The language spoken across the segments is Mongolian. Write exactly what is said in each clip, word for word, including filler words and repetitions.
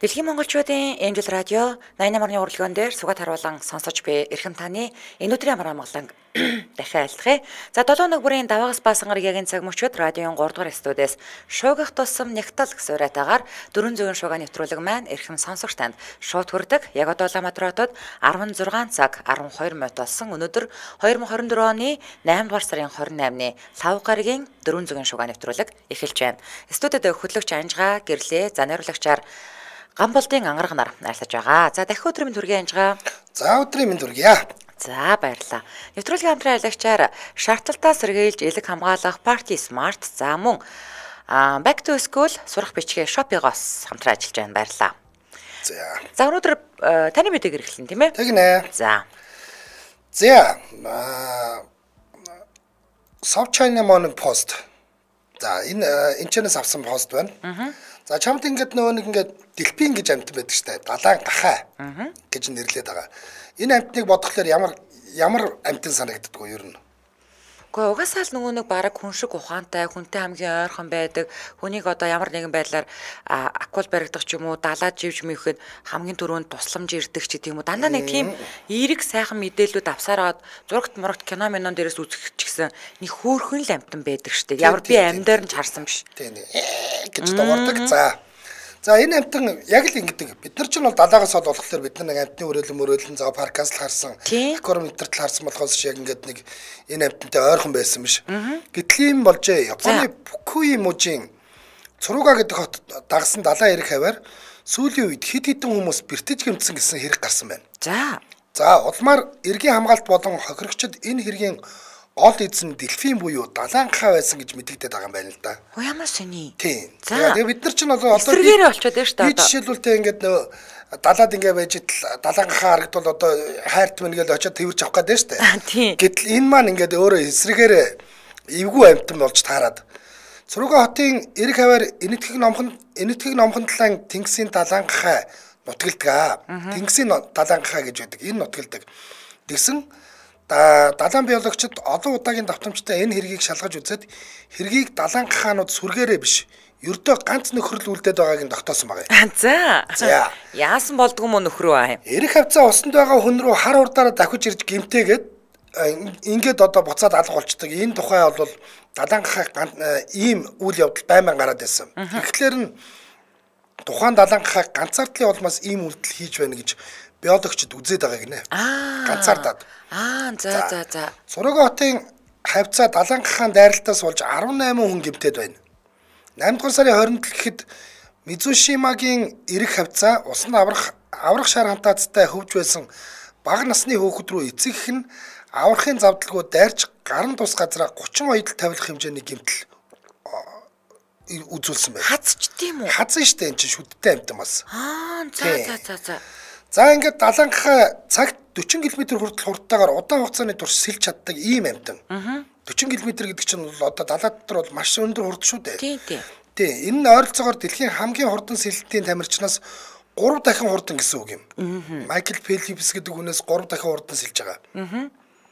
Дэлхийн монголчуудын Энжел радио найман нарны урлагийн дээр сугаад харуулан сонсож буй эрхэм таны энэ өдрийн амар амгалан дахин айлтгая. За долоо нэг бүрийн даваагаас баасан гарагийн цаг мөчид радион гурав дахь студиэс шуугах тусам нягтал гэсэн уриатаагаар дөрвөн зуун шуугаа нэвтрүүлэг маань эрхэм сонсогч танд шууд хүрдэг. Яг одоо Улаанбаатар хотод арван зургаан цаг арван хоёр минут болсон. Өнөөдөр хоёр мың хорин дөрвөн оны найман дугаар сарын хорин наймны лав гарагийн дөрвөн зуун шуугаа нэвтрүүлэг эхэлж байна. Студид хөтлөгч Анжгаа гэрлээ. За найруулагчаар Гамболдын ангараг нар айлтж байгаа. За дахин өдрийн мэнд хүргэе Анжгаа. За өдрийн мэнд хүргье. За баярлалаа. Нэвтрүүлгийн хамтран аялагчаар шаардлагатаа сэргийлж элэг хамгаалах Party Smart за мөн Back to School сурах бичгээ Shopee-гоос хамтран ажиллаж байна. Баярлалаа. За. За өнөөдөр таны мэдээг эргэлэн тийм ээ? Тэгнэ. За. За. South China Morning Post. За энэ энэ чэнэс авсан пост байна. Аа. За чамд ингээд нөгөө нэг ингээд дэлпин гэж амт байдаг штэ. Далайн гахаа гэж нэрлээд байгаа. Энэ амтныг бодглохлоор ямар ямар амтын санагддаг вэ ер нь? Гэхдээ угаасаа л нөгөө нэг бараг хүн шиг ухаантай, хүнтэй хамгийн ойрхон байдаг. Хүнийг одоо ямар нэгэн байдлаар акул баригдах ч юм уу, далаад живж мөөхөд хамгийн түрүүнд тусламж ирдэг ч гэдэг юм уу. Дандаа нэг тийм эерэг сайхан мэдээлүүд авсараад зурагт мурагт кино минон дээрээс үзэх ч гэсэн нэг хөөрхөн л амтан байдаг штеп. Ямар би амьдаар нь харсан биш. Тийм ээ гэж дуурдаг. За. За энэ амтан яг л ингэдэг. Бид нар ч нь бол далаагаас бол болохоор бид нар нэг амтны өрөөлөн мөрөөлөн зав паркаас л харсан. Аквариумтер л харсан болохоос яг ингээд нэг энэ амтантай ойрхон байсан биш. Гэтэл юм болж Японы Фукуи мужийн Цуруга гэдэг хот дагсан далайн эрэг хаваар сүүлийн үед хэд хэдэн хүмүүс бэртэж гэмтсэн гэсэн хэрэг гарсан байна. За. За улмаар эргийн хамгаалалт болон хохирогчид энэ хэргийн гол эзэн дэлфин буюу далаангахаа байсан гэж мэдэгдээд байгаа юм байна л да. Оо ямар сони. Тийм. Тэгээ бид нар ч нь одоо эсрэгээрээ болчиход байна шүү дээ. Би жишээлбэл ингээд нөө далаад ингээ байж итл далаангахаа харагдвал одоо хайрт мэн гэж очиод тэрж авах гээд байна шүү дээ. Гэтэл энэ маань ингээд өөрөө эсрэгээрээ эвгүй амтан болж таарад. Цуруга хотын эрэг хаваар энэтхэг номхон энэтхэг номхон талаан тэнгисийн далаангахаа нутгалдаг. Тэнгисийн далаангахаа гэж байдаг. Энэ нутгалдаг. Тэгсэн далайн биологчид олон удаагийн давтамжтай энэ хэргийг шалгаж үзээд хэргийг далаангахаанууд сүргээрээ биш ердөө ганц нөхрөл үлдээд байгааг нь тогтоосон байгаа юм. За. За. Яасан болдгоо мөн нөхрөө аа. Эрэх хавцаа усанд байгаа хүн рүү хар урдаараа давхиж ирж гимтээгээд ингээд одоо буцаад алга болчдөг. Энэ тухай бол далаангахаа ийм үйл явдал байман гараад байсан. Тэгэхээр нь тухайн далаангахаа ганцаардлын улмаас ийм үйлдэл хийж байна гэж биологчид үзээд байгаа гинэ. Ганцаардаад. Аа за за за. Цуруга хотын хавцаа далаангахаан дайралтаас болж арван найман хүн гэмтээд байна. найман дугаар сарын хорионд гэхэд Мизушимагийн эрэг хавцаа усанд аврах аврах шар хантаацтай хөвж байсан бага насны хүүхэд рүү эцэгх нь аврахын завдалгүй дайрч гарын тус газраа гучин оёдол тавилах хэмжээний гэмтэл үзүүлсэн байна. Хацч тийм үү? Хацсан штэ энэ чинь шүдтэй амтан бас. Аа за за за за. За ингээд далаангахаа цагт дөрвөн км хүртэл хурдтайгаар удаан хугацааны турш сэлж чаддаг ийм амтан. дөрвөн км гэдэг чинь бол одоо далай дотор бол маш өндөр хурд шүү дээ. Тийм тийм. Тийм. Энэ ойролцоогоор дэлхийн хамгийн хурдан сэлэлтийн тамирчнаас гурав дахин хурдан гэсэн үг юм. Майкл Фелипс гэдэг хүнээс гурав дахин хурдан сэлж байгаа.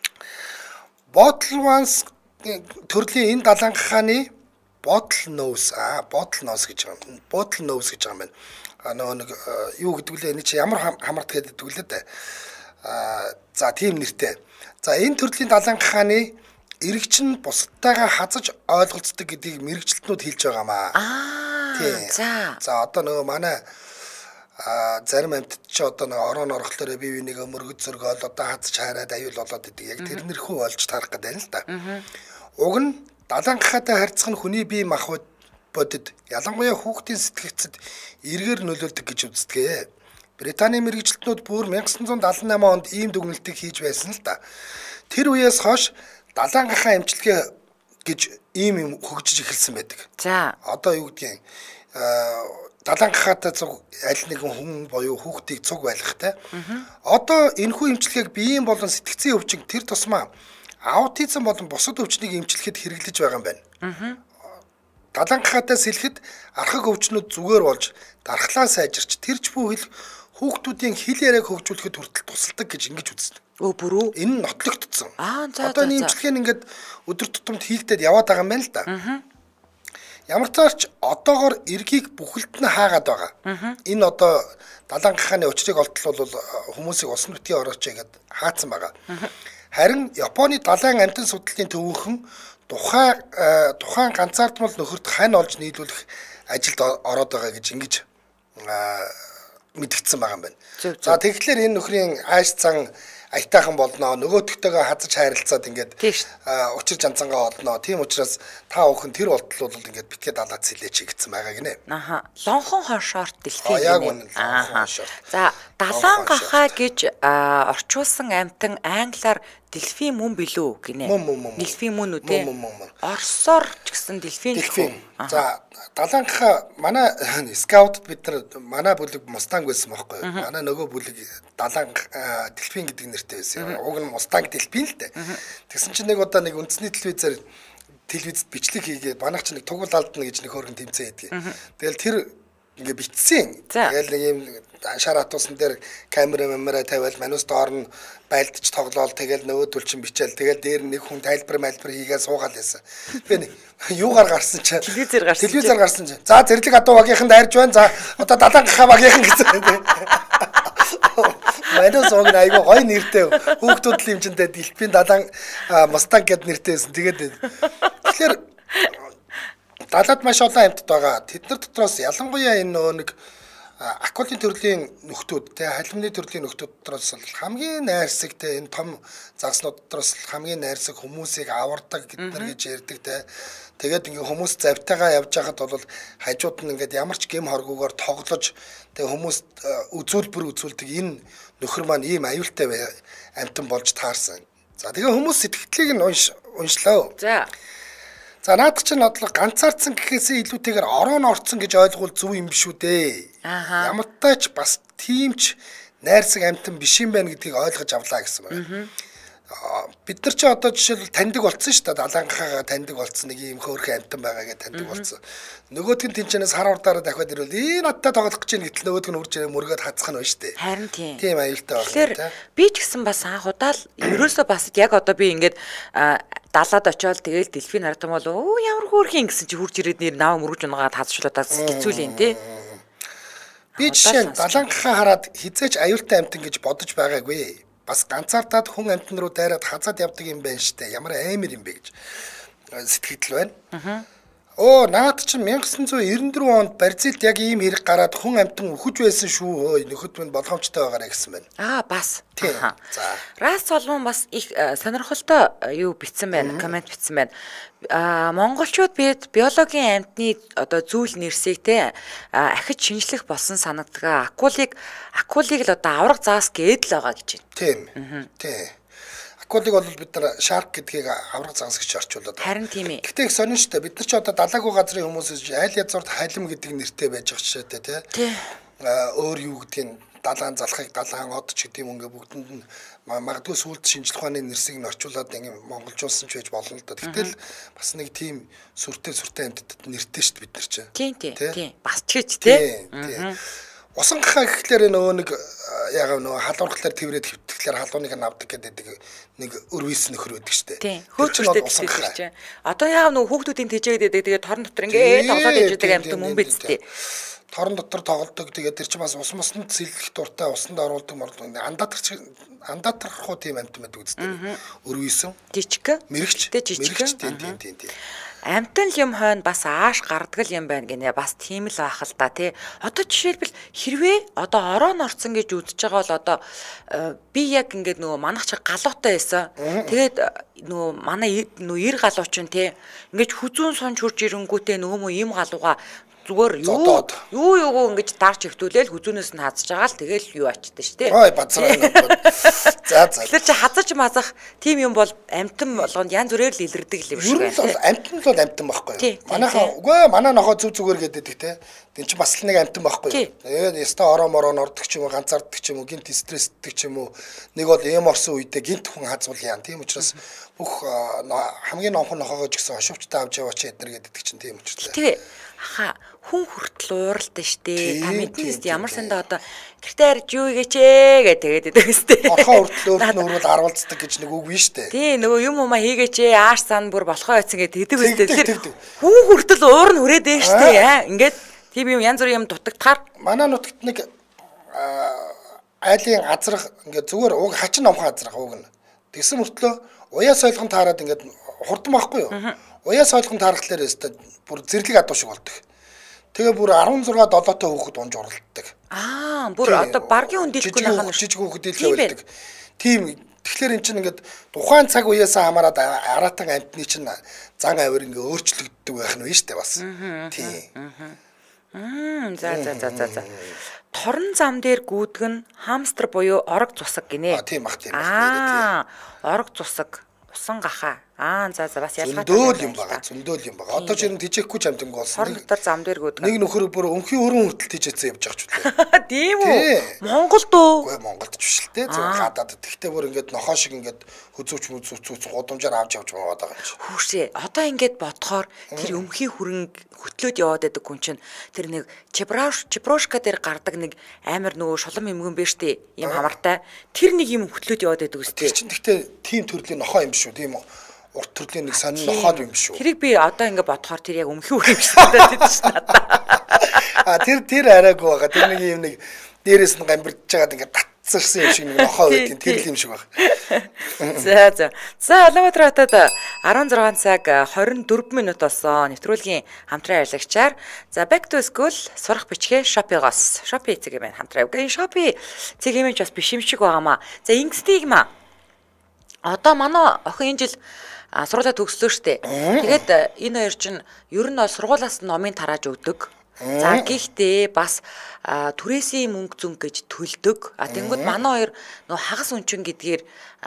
Bottle Ones төрлийн энэ далаангахааны Bottle Nose аа Bottle Nose гэж байгаа юм. Bottle Nose гэж байгаа юм байна. А нөгөө нэг юу гэдэг вэ? Энэ чи ямар хамарт гэдэг вэ дээ. А за тийм нэртэй. За энэ төрлийн далаангахааны эрэгчин бусдтайгаа хазаж ойлголцдог гэдгийг мэрэгчлэтнүүд хэлж байгаамаа. Аа. За. За одоо нөгөө манай а зарим амьтд чи одоо нөгөө орон орохлоор бие бинийгээ мөргөд зөргөөл одоо хазаж хайраад аюул болоод идэг. Яг тэрнэрхүү олж тарах гэдэг юм л да. Уг нь далаангахаатай харьцах нь хүний бие махбод бодит ялангуяа хүүхдийн сэтгэгцэд эргээр нөлөөлдөг гэж үздэг. Британий мэрэгчлэтнүүд бүр 천구 дагалдаа восемь онд ийм дүгнэлтийг хийж байсан л да. Тэр үеэс хойш далаангахаа эмчилгээ гэж ийм юм хөгжиж эхэлсэн байдаг. За. Одоо юу гэдгийг далаангахаатай цуг аль нэгэн хүн боيو хүүхдийг цуг байлгахтай. Одоо энэхүү эмчилгээг биеийн болон сэтгцийн өвчин тэр тусмаа аутизм болон бусад өвчнийг эмчлэхэд хэрэглэж байгаа юм байна. Далаангахаатай сэлэхэд архаг өвчнүүд зүгээр болж дархлаа сайжирч тэрч бүү хэл хүүхдүүдийн хэл яриаг хөгжүүлэхэд хүртэл тусалдаг гэж ингэж үзсэн. Өө бүрүү. Энэ нь нотлогдсон. Аа за за. Одоо энэ имчилгээ нь ингээд өдөр тутамд хийлдээд яваад байгаа юм байна л да. ямар цаарч одоогоор эргийг бүхэлд нь хаагаад байгаа. Энэ одоо далайн гахааны учрыг олдол бол хүмүүсийг усан нутгийн орооч гэдэг хаацсан байгаа. Харин Японы далайн амтан судлалын төвөнхөн тухайн тухайн ганцаардмал нөхөрт хань олж нийлүүлэх ажилд ороод байгаа гэж ингэж мэдгдсэн байгаа юм байна. За тэгэхээр энэ нөхрийн ааш цан аятайхан болно. Нөгөөдөгтэйгээ хазаж хайралцаад ингээд учир жанцангаа олно. Тийм учраас та бүхэн тэр болтол бол ингээд битгээ далаад сэлээч гэсэн байгаа гинэ. Аха. Лонхон хошорт дэлхий. Яг үнэн лонхон хошорт. За далайн гахаа гэж орчуулсан амтан англиар Дэлфин мөн билүү гинэ. Дэлфин мөн үү те. Орсоор ч гэсэн дэлфин. Дэлфин. За далайн гахаа манай скаутд бид нар манай бүлэг Мустанг байсан байхгүй юу? Манай нөгөө бүлэг далайн дэлфин гэдэг нэртэй байсан. Уг нь Мустанг дэлфин л дээ. Тэгсэн чинь нэг удаа нэг үндэсний телевизээр телевизэд бичлэг хийгээд манайх чинь нэг тугуул алдна гэж нэг хөргөн тэмцээ хийдэг. Тэгэл тэр ингээ битсэн. Тэгэл нэг юм шар хатуусан дээр камера мэмэрэ тавиал манус доор нь байлдаж тоглоол тэгэл нөгөөдөл чинь бичээл тэгэл дээр нэг хүн тайлбар мэлбэр хийгээ суугаал байсан. Би юугаар гарсан чи телевизээр гарсан. Телевизээр гарсан чи. За зэрлэг адуу багийнхан дайрж байна. За одоо далайн гахаа багийнхан гэсэн. Манус ог айгу гой нэртэй хүүхдүүд л хэмжинтэй дэлбийн далайн Мустанг гэд нэртэйсэн. Тэгээд тэгэхээр далаад маш олон амьтад байгаа. Тэднэр дотроос ялангуяа энэ нөгөө нэг акулын төрлийн нөхдүүд те халимны төрлийн нөхдүүд дотроос хамгийн найрсаг те энэ том загснууд дотроос хамгийн найрсаг хүмүүсийг авардаг гэднэр гэж ярьдаг те. Тэгээд ингээ хүмүүс завтайгаа явж байхад бол хажууд нь ингээд ямар ч гэм хоргуугаар тоглож тэгээ хүмүүст үзүүлбэр үзүүлдэг энэ нөхөр маань ийм аюултай амтан болж таарсан. За тэгээ хүмүүс сэтгэлдлийг нь уншлаа. За За наад чинь бодлого ганцаардсан гэхээсээ илүүтэйгээр орон орцсон гэж ойлгуул зөв юм биш үү дээ. Ямартай ч бас тиймч найрсаг амтан биш юм байна гэдгийг ойлгож авлаа гэсэн байна. Бид нар ч одоо жишээлбэл таньдаг болсон шүү дээ. Далайн гахаага таньдаг болсон нэг юм хөөрхөн амтан байгаа гэж таньдаг болсон. Нөгөөдг нь тэнчэнээс хар урдаараа дахиад ирвэл энэ надтай тоглох гэж байна гэтэл нөгөөдг нь үрж ирээ мөргөд хацах нь байна шүү дээ. Харин тийм. Тийм аюултай байна. Тэгэхээр би ч гэсэн бас анхудаа л ерөөсөө бас яг одоо би ингээд далаад очиод тэгэл дэлфин хардаг бол өө ямар хөөрхөн гэсэн чи хурж ирээд нэр нав мөргөж унгаад хазчлуудаа хэцүүлэн тий. Би жишээ далайн гахаа хараад хизээч аюултай амтан гэж бодож байгаагүй. Бас ганцаардаад хүн амтан руу дайраад хазаад явдаг юм байна штэ. Ямар амар юм бэ гэж сэтгэл байна. Оо наад чинь 천구 девяносто дөрвөн онд Бразилд яг ийм хэрэг гараад хүн амтан өхөж байсан шүү. Ой нөхөд минь болгоомжтой байгаарэ гэсэн байна. Аа бас. Тийм. За. Рас Соломон бас их сонирхолтой юу бичсэн байна, комент бичсэн байна. Аа монголчууд бид биологийн амьтны одоо зүйл нэрсийг те ахиж шинжлэх болсон санагддаг. Акулыг акулыг л одоо авраг заас гээд л байгаа гэж байна. Тийм. Тийм. Акулыг бол бид нар шарк гэдгийг авраг загас гэж орчуулад байна. Харин тийм ээ. Гэхдээ их сонин шүү дээ. Бид нар ч одоо далаагүй газрын хүмүүс айл язгуурт халим гэдэг нэртэй байж байгаа ч дээ тий. Тий. Өөр юу гэдгийг далаан залхыг далаан од ч гэдэг юм ингээ бүгдэнд нь магадгүй сүлд шинжлэх ухааны нэрсийг нь орчуулад ингээ монголжуулсан ч байж болно л да. Гэтэл бас нэг тийм сүртэй сүртэй амьтад нэртэй шүү дээ бид нар чинь. Тийм тийм. Тийм. Бас ч гэж тий. Тийм. Усан гахаа гэхлээр нөгөө нэг яг нөгөө халуурхлаар тэрвэрэд хөвтгөхлээр халууныг нь авдаг гэдэг нэг өрвис нөхөр байдаг штэ. Тийм. Хөөхтэй усан гахаа. Одоо яг нөгөө хүүхдүүдийн тэжээгээд байдаг. Тэгээд торон дотор ингээ тоглоод иждэг амьд юм биз дээ. Торон дотор тоглодог. Тэгээд тэр чинь бас ус моснд сэлэх дуртай усанд оруулдаг морлог. Андатарч андатархуу тийм амьд байдаг үстэй. Өрвисэн. Жижиг. Мэрэгч. Мэрэгч. Тийм тийм тийм тийм. Амтан юм хойно бас ааш гардгал юм байна гинэ бас тийм л байх л да тий. Одоо жишээлбэл хэрвээ одоо орон орцсон гэж үзэж байгаа бол одоо би яг ингээд нөгөө манах чи галуутай байсан. Тэгээд нөгөө манай нөгөө ир галууч нь тий ингээд хүзүүн сонж хурж ирэнгүүтээ нөгөө мө им галууга зүгээр юу юу юу ингэж дарж хөвтүүлээл хүзүүнээс нь хазж байгаа л тэгэл юу ачдаг шүү дээ. Ой бацраа. За за. Тэгэхээр чи хазаж мазах тийм юм бол амтан болгонд янз бүрээр л илэрдэг юм шиг байна. Ер нь амтан л бол амтан байхгүй юу? Манайхаа үгүй манай нохоо зүг зүгээр гэдэг те. Тин чи бас л нэг амтан байхгүй юу? Тэгээд яста ороо мороо нордог ч юм уу ганцаарддаг ч юм уу гинт стрессддэг ч юм уу нэг бол эм орсон үедээ гинт хүн хазуул яан. Тийм учраас бүх хамгийн номхон нохоогоо ч гэсэн хошивчтай авч яваач эдэр гэдэг чинь тийм учраас. Тэгээ ха хүн хүртэл ууралдсан штэ. Та мэднэ штэ ямар сандаа одоо гэртээ харж юу игээч ээ гэдэг тэгээд идэг штэ. Орхоо хүртэл өөрт нь өрөөл аруулцдаг гэж нэг үг биш штэ. Тий нөгөө юм уу хийгээч ээ ааш сан бүр болохоо яцсан гэдэг идэг штэ. Тэгэхээр хүн хүртэл уур нь хүрээд ээ штэ. Ингээд тийм юм янз бүрийн юм дутагдахаар манай нутагт нэг айлын азрах ингээд зүгээр уг хачин номхон азрах уг нь. Тэгсэн мөртлөө уяа сойлгон таарад ингээд хурдан байхгүй юу? Уяа сойлгон таарахлаар өстой бүр зэрлэг адуу шиг болдог. Тэгээ бүр арван зургаа долоотой хүүхэд унж уралддаг. Аа, бүр одоо баргийн үндэлгүй нахаа жижиг хүүхэд илгээ байдаг. Тийм. Тэгэхээр эн чинь ингээд тухайн цаг үеэсээ хамаарад аратан амтны чинь зан авир ингээд өөрчлөгддөг байх нь биш үү бас. Тийм. Мм, за за за за за. Торон зам дээр гүйдэг нь хамстер буюу орог цусаг гинэ. Аа, тийм ах тийм. Аа, орог цусаг. Усан гахаа. Аа за за бас ялгаатай. Зөндөөл юм байгаа. Зөндөөл юм байгаа. Одоо ч юм тижээхгүй ч амтанг болсон. Хорон дотор зам дээр гүйдэг. Нэг нөхөр бүр өмхийн өрөн хүртэл тижээцсэн явж байгаа ч үлээ. Тийм үү? Монголд уу? Үгүй Монголд ч биш л те. Зөв гадаад. Тэгтээ бүр ингээд нохоо шиг ингээд хөзөөч мүзүүц гудамжаар авч явж байгаа юм чи. Хүүшээ. Одоо ингээд бодохоор тэр өмхийн хүрэнг хөтлөөд яваад байдаг хүн чинь тэр нэг чеброш чеброшка дээр гардаг нэг амар нөгөө шулам эмгэн биш үү? Ийм хамартай. Тэр нэг юм хөтлөөд яваад байдаг үстэй. Тэр чинь тэгтээ тийм төрлийн нохоо юм шүү тийм үү? Урт төрлийн нэг сонин нохоод юм шүү. Тэрийг би одоо ингээд бодохоор тэр яг өмхийн үр юм шиг надад тийм шүү надаа. А тэр тэр арайгүй байгаа. Тэр нэг юм нэг дээрээс нь гамбирж байгаад ингээд татцсан юм шиг нэг нохоо байдаг. Тэр л юм шиг байна. За за. За Улаанбаатар хотод арван зургаан цаг хорин дөрвөн минут болсон. Нэвтрүүлгийн хамтран ажиллагчаар за Back to School сурах бичгээ Shopee-гоос. Shopee цэг юм хамтран. Энэ Shopee цэг юм ч бас биш юм шиг байгаамаа. За ингэсдэг юм аа. Одоо манай охин энэ жил сургуулаа төгслөө штэ. Тэгээд энэ хоёр чинь ер нь сургуулаас номын тарааж өгдөг. За гэхдээ бас түрээсийн мөнгө зүнг гэж төлдөг. А тэнгууд манай хоёр нөө хагас үнчин гэдгээр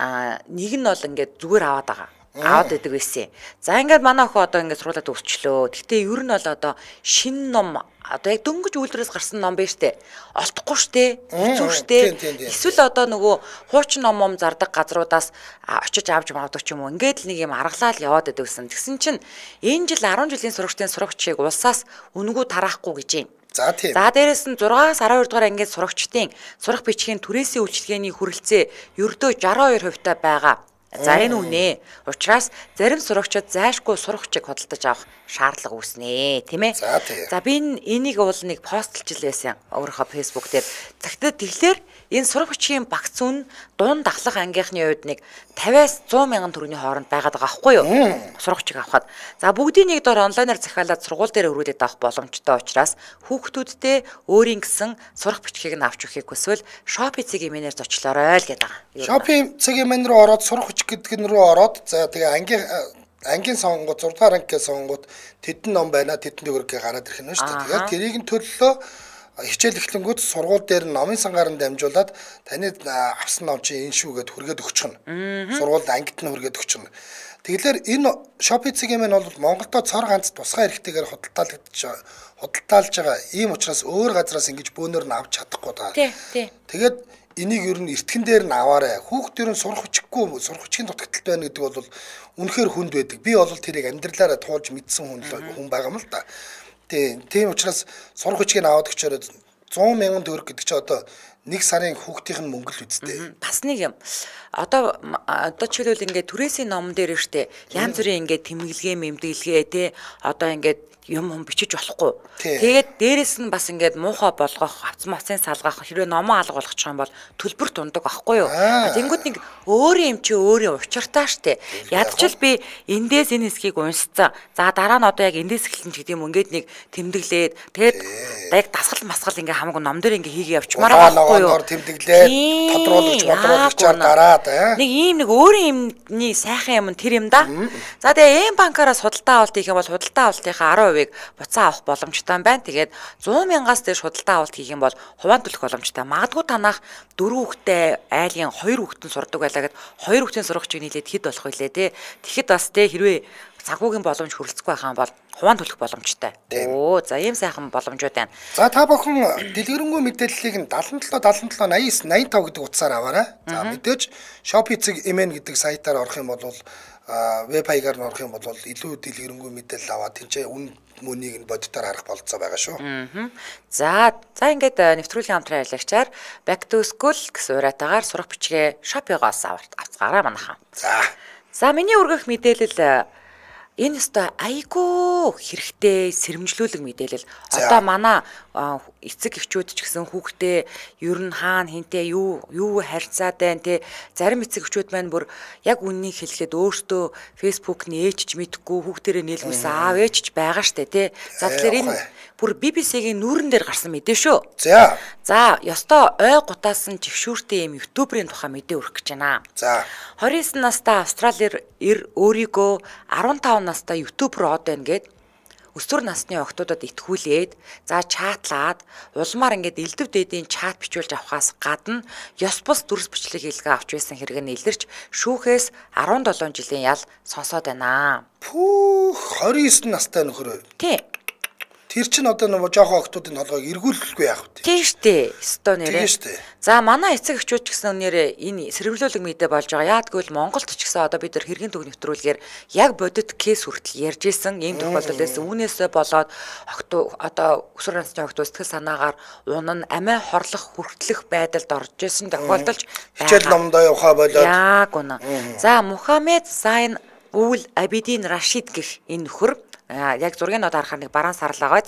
нэг нь бол ингээд зүгээр аваад байгаа. Аваад байдаг байсан. За ингээд манай охин одоо ингээд сургуулаа төгсчлөө. Гэхдээ ер нь бол одоо шинэ ном одоо яг дөнгөж үйлдвэрээс гарсан ном байна штэ. Олдохгүй штэ. Хэцүү штэ. Эсвэл одоо нөгөө хуучин ном ном зардаг газруудаас очиж авч магадгүй ч юм уу. Ингээд л нэг юм аргалаад яваад байдаг гэсэн. Тэгсэн чинь энэ жил арван жилийн сурагчдын сурагчийг улсаас үнэгүй тараахгүй гэж юм. За тийм. За дээрэс нь зургаас арван хоёр дугаар ангид сурагчдын сурах бичгийн түрээсийн үйлчилгээний хүрэлцээ ердөө жаран хоёр хувьтай байгаа. За энэ үнэ. Учираас зарим сурагчид зайшгүй сурагчийг худалдаж авах шаардлага үүснэ, тийм ээ. За би энийг уул нэг постлж лээсэн өөрийнхөө фэйсбુક дээр. Тэгтээ тэгэхээр энэ сурах бичгийн багц үн дунд дахлах ангийнхны хувьд нэг тавиас зуун мянган төгрөгийн хооронд байгаад байгаа байхгүй юу? Сурагчийг авахад. За бүгдийн нэг дор онлайнаар захиалаад сургууль дээр өргүүлээд авах боломжтой учраас хүүхдүүдтэй өөрийн гэсэн сурах бичгийг нь авч өгөхийг хүсвэл Shopee цэгийн менеж зочлоорой л гэдэг. Shopee цэгийн менеж рүү ороод сурах хүч гэдэг нь рүү ороод за тэгээ ангийн ангийн сонгууд зураг дугаар ангийн сонгууд тэдэн ном байна тэдэн төгрөгийг гараад ирэх нь шүү дээ. Тэгээд тэрийг нь төллөө хичээл эхлэнгүүт сургууль дээр номын сангаар нь дамжуулаад таны авсан ном чинь энэ шүү гэд хүргээд өгчихнө. Сургуульд ангид нь хүргээд өгчихнө. Тэгэхээр энэ Shopee цэгийн маань бол Монголдо цор ганц тусгай эрхтэйгээр худалдаалж худалдаалж байгаа. Ийм учраас өөр газраас ингэж бөөнөр нь авч чадахгүй даа. Тий, тий. Тэгээд энийг ер нь эртгэн дээр нь аваарай. Хүүхдэр нь сурах хүчгүй, сурах хүчийн дутагдaltaй байна гэдэг бол үнэхээр хүнд байдаг. Би бол тэрийг амьдралаараа туулж мэдсэн хүн хүн байгаа юм л да. Тийм, тийм учраас сурах хүчийг аваад өчөөрөө зуун мянган төгрөг гэдэг чинь одоо нэг сарын хүүхдийн мөнгө л үсттэй. Бас нэг юм. Одоо одоо жишээлбэл ингээд түрээсийн ном дээр штэ янз бүрийн ингээд тэмдэглэгээ мэмдэглэгээ те одоо ингээд юм юм бичиж болохгүй. Тэгээд дээрэс нь бас ингээд муухай болгох, авц мацын салгах, хэрвээ номоо алга болгочих юм бол төлбөр тундаг байхгүй юу? Тэнгүүд нэг өөрийн юм чи өөрийн учиртай штэ. Ядчил би эндээс энэ хэсгийг уншицсан. За дараа нь одоо яг эндээс эхэлнэ ч гэдэг юм ингээд нэг тэмдэглээд тэгээд яг дасгал масгал ингээд хамаагүй ном дээр ингээд хийгээ явчмаар байхгүй юу? Тэмдэглээд тодруулж бодлуулчаар дараад нэг ийм нэг өөрийн юмны сайхан юм тэр юм да. За тэгээ эм банкараас худалдаа авалт хийх юм бол худалдаа авалтынхаа арван хувийг буцаа авах боломжтой байна. Тэгээд сто мянгаас дээш худалдаа авалт хийх юм бол хувийн төлөх боломжтой. Магадгүй танах дөрвөн хүүхэдтэй айлын хоёр хүүхэдэн сурдаг байлаа гэд хоёр хүүхдийн сурагчийг нийлээд хэд болох вүлээ те. Тэгэхэд бас те хэрвээ цагуугийн боломж хүрэлцэхгүй байх юм бол хувийн төлөх боломжтой. Оо за ийм сайхан боломжууд байна. За та бүхэн дэлгэрэнгүй мэдээллийг нь seventy-seven seventy-nine eighty-nine eighty-five гэдэг утсаар аваарай. За мэдээж Shopee цэг эм эн гэдэг сайтаар орох юм бол веб хаягаар норох юм бол илүү дэлгэрэнгүй мэдээлэл аваад тэнцээ үн мөнийг нь бодитоор харах болцоо байгаа шүү. Аа. За, за ингээд нэвтрүүлгийн хамтран ярилцлагчаар Back to School гэсэн уриатаагаар сурах бичгээ Shopee-гоос авцгаараа манайхаа. За. За, миний өргөх мэдээлэл энэ өстой айгүй хэрэгтэй сэрэмжлүүлэг мэдээлэл. Одоо манай эцэг эхчүүд ч гэсэн хүүхдээ ер нь хаана хинтээ юу юу харьцаад байна те. Зарим эцэг эхчүүд маань бүр яг үннийг хэлэхэд өөртөө Facebook нээжч мэдхгүй хүүхдэрээ нийлгүүлсэн аав ээж ч байгаа штэ те. За тэгэхээр энэ бүр би би си-гийн нүүрэн дээр гарсан мэдээ шүү. За. За, ёстой ой гутаасан жигшүүртэй юм ютуберийн тухай мэдээ өргөх гэж байна. За. двадцать девять настай Австралиэр ир өөрийгөө десять настай ютубер од байна гэд өсвөр насны охтуудад итгүүлээд за чатлаад улмаар ингээд элдв дээдийн чат бичүүлж авахаас гадна ёс бус дүрс бичлэг хийлгээ авч байсан хэрэг нь илэрч шүүхээс десять жилийн ял сонсоод байна. Пүү двадцать девять настай нөхөр. Тий. Тэр чинь одоо нөгөө жоохон охтуудын толгойг эргүүлэхгүй яах вэ? Тийм штэ. Өстой нэрээ. Тийм штэ. За манай эцэг эхчүүд ч гэсэн нэрээ энэ сэрэмжлүүлэг мэдээ болж байгаа. Яг гэвэл Монголд ч гэсэн одоо бид нар хэргийн төг нэвтрүүлгээр яг бодит кейс хүртэл ярьж исэн ийм тохиолдол байсан. Үүнээсээ болоод охтуу одоо өсвөр насны охтуу сэтгэл санаагаар унан амиа хорлох хүртлэх байдалд орж исэн тохиолдолж хичээл номдоо явахаа болоод. Яг үнэ. За Мухаммед Сайн Үл Абидин Рашид гэх энэ нөхөр яг зургийн нод харахаар нэг бараан сарлагаац.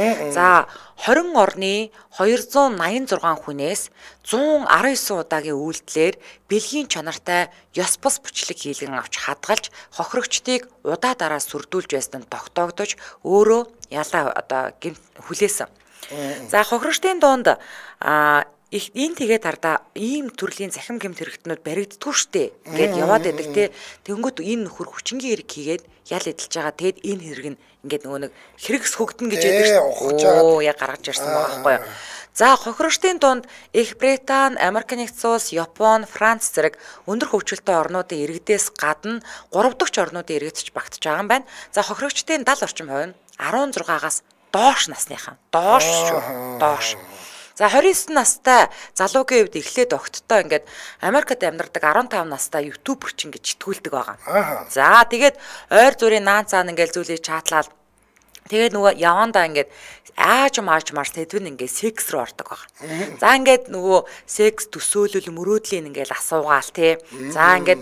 За двадцать орны two hundred eighty-six хүнээс one hundred nineteen удаагийн үйлдэлээр бэлгийн чанартай ёс бус бичлэг хийлгэн авч хадгалж хохирогчдыг удаа дараа сүрдүүлж байсан нь тогтоогдож өөрөө ялаа одоо хүлээсэн. За хохирогчдын дунд а их энэ тэгээд ардаа ийм төрлийн захим гэмт хэрэгтнүүд баригддгүй штэ ингээд яваад байдаг те. Тэнгүүд энэ нөхөр хүчингийн хэрэг хийгээд ял эдэлж байгаа. Тэгэд энэ хэрэг нь ингээд нөгөө нэг хэрэгс хөгдөн гэж яддаг штэ. Оо яг гаргаж ирсэн байгаа байхгүй юу. За хохирогчдын дунд Их Британи, Америк нэгдсэн улс, Япон, Франц зэрэг өндөр хөгжилтэй орнуудын иргэдээс гадна гурав дахь орнуудын иргэдч багтж байгаа юм байна. За хохирогчдын даал орчим хувь нь16-аас доош насныхан. Доош шүү. Доош. За двадцать девять настай залуугийн хувьд эхлээд огттой ингээд Америкт амьдардаг fifteen настай ютубер ч ингэж итгүүлдэг байгаа. За тэгээд ойр зүрийн наан цаан ингээд зүйлийг чатлаад тэгээд нөгөө явандаа ингээд ааж мааж марс тэдвэн ингээд секс рүү ордог байгаа. За ингээд нөгөө секс төсөөлөл мөрөөдлийн ингээд асуугаал тий. За ингээд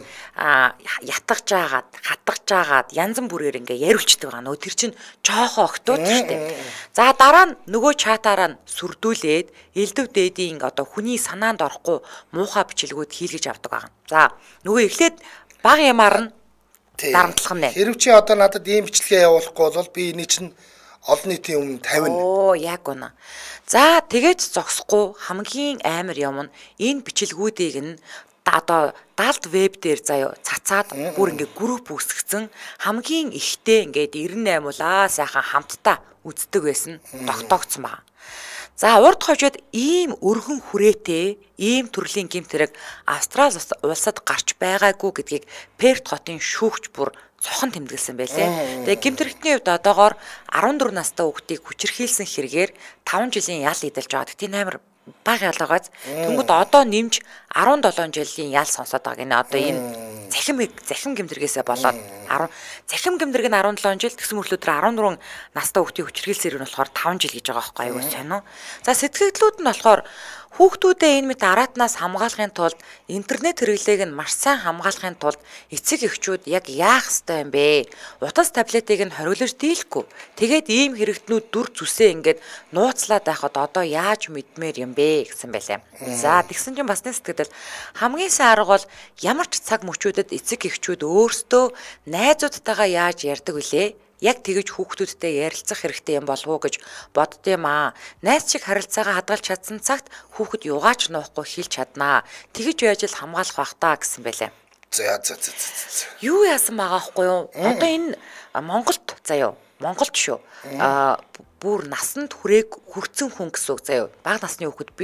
ятгаж жаагаад хатгаж жаагаад янз бүрээр ингээд яриулчдаг байгаа. Нөгөө тэр чинь жоохоо охтууд шүү дээ. За дараа нь нөгөө чатаараа сүрдүүлээд элдв дээдийн одоо хүний санаанд орохгүй муухай бичлэгүүд хийлгэж авдаг байгаа. За нөгөө эхлээд баг ямаар нь дарамтлах нь. Хэрв чи одоо надад ийм бичлэгээ явуулахгүй бол би эний чинь олон нийтийн өмнө тавина. Оо яг үнэ. За тэгээд зогсохгүй хамгийн амар юм нь энэ бичлгүүдийг нь одоо далд веб дээр заяа цацаад бүр ингээ групп үүсгэсэн хамгийн ихтэй ингээд ninety-eight улаа сайхан хамтдаа үздэг байсан тогтоогдсон байна. За урд хожид ийм өргөн хүрээтэй ийм төрлийн гэмт хэрэг Австрали улсад гарч байгаагүй гэдгийг Перт хотын шүүгч бүр цохон тэмдэглэсэн байлээ. Тэгээ гэмт хэрэгтний хувьд одоогоор fourteen настай хүүхдийг хүчирхийлсэн хэрэгээр five жилийн ял идэлж байгаа. Тийм амар бага ялгаагааз. Тэнгүүд одоо нэмж seventeen жилийн ял сонсоод байгааг нэ одоо энэ захим захим гэмтэргээсээ болоод ten захим гэмтэрэг нь seventeen жил тэгсэн мөрлөө тэр fourteen настай хүүхдийг хүчирхийлсээр нь болохоор five жил гэж байгаа байхгүй юу сайн уу. За сэтгэгдлүүд нь болохоор хүүхдүүдээ энэ мэт араатнаас хамгаалахын тулд интернет хэрэглээг нь маш сайн хамгаалахын тулд эцэг эхчүүд яг яах ёстой юм бэ? Утас таблетыг нь хориглож дийлэхгүй. Тэгээд ийм хэрэгтнүүд дүр зүсээ ингээд нууцлаад байхад одоо яаж мэдмээр юм бэ гэсэн байлаа. За тэгсэн чинь басны сэтгэл хамгийн сайн арга бол ямар ч цаг мөчүүдэд эцэг эхчүүд өөрсдөө найзуудтайгаа яаж ярьдаг вүлээ? Яг тэгэж хүүхдүүдтэй ярилцах хэрэгтэй юм болов уу гэж боддсон аа. Найз шиг харилцаагаа хадгалж чадсан цагт хүүхэд югаач нуухгүй хэлж чаднаа. Тэгэж яаж л хамгаалах бах таа гэсэн байлаа. За за за за. Юу яасан байгаа байхгүй юу? Одоо энэ Монголд заяа. Монголд шүү. Аа бүр насанд хүрээг хүрцэн хүн гэсэн үг заяа. Бага насны хүүхэд биш.